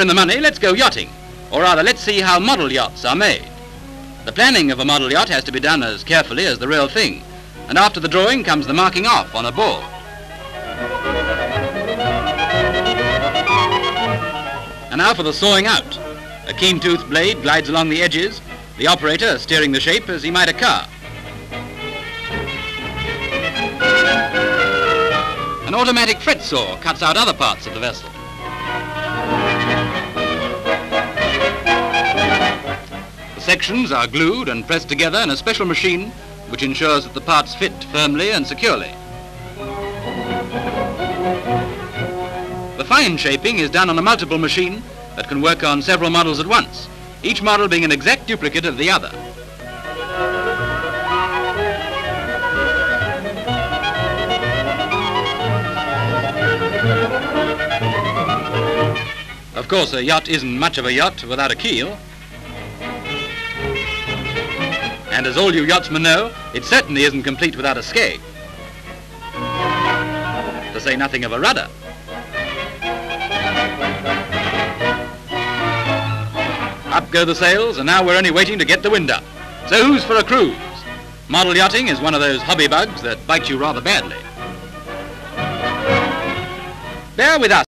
in the money, let's go yachting. Or rather, let's see how model yachts are made. The planning of a model yacht has to be done as carefully as the real thing, and after the drawing comes the marking off on a board. And now for the sawing out. A keen-toothed blade glides along the edges, the operator steering the shape as he might a car. An automatic fret saw cuts out other parts of the vessel. The sections are glued and pressed together in a special machine which ensures that the parts fit firmly and securely. The fine shaping is done on a multiple machine that can work on several models at once, each model being an exact duplicate of the other. Of course, a yacht isn't much of a yacht without a keel. And as all you yachtsmen know, it certainly isn't complete without a skeg. To say nothing of a rudder. Up go the sails, and now we're only waiting to get the wind up. So who's for a cruise? Model yachting is one of those hobby bugs that bite you rather badly. Bear with us.